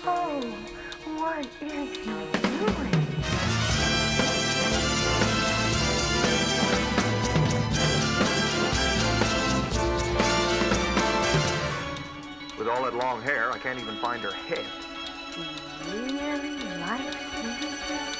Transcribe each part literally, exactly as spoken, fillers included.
Oh, what is he doing? With all that long hair, I can't even find her head. He really likes me.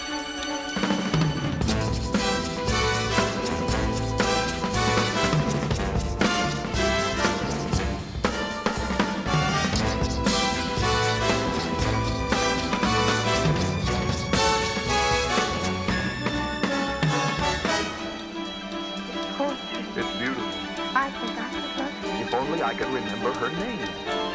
It's beautiful. I think I could love you. If only I could remember her name.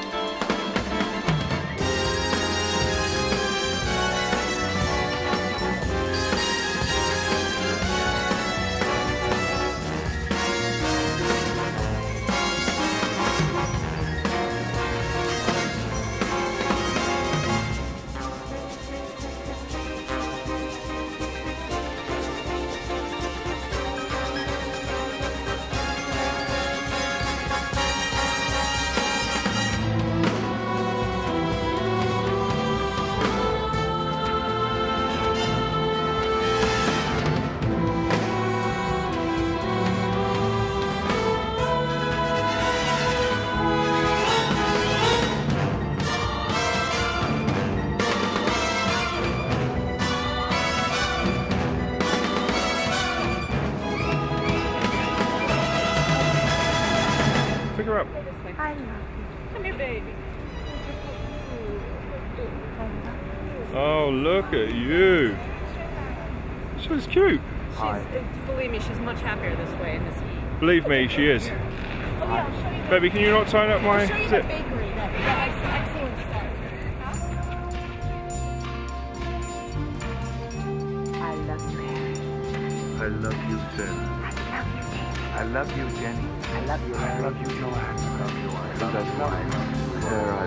Pick her up. I love you. Come here, baby. Oh, look at you. She looks cute. She's, uh, believe me, she's much happier this way in this heat. Believe me, she is. Oh yeah, I'll show you the, Baby, can you not tighten up my I'll show you zip? the bakery, that, that ex excellent stuff. I love you, Harry. I love you, Sam. I love you, Jenny. I love you, I love you, Joanne. I love you, I love you, I love you, Sarah.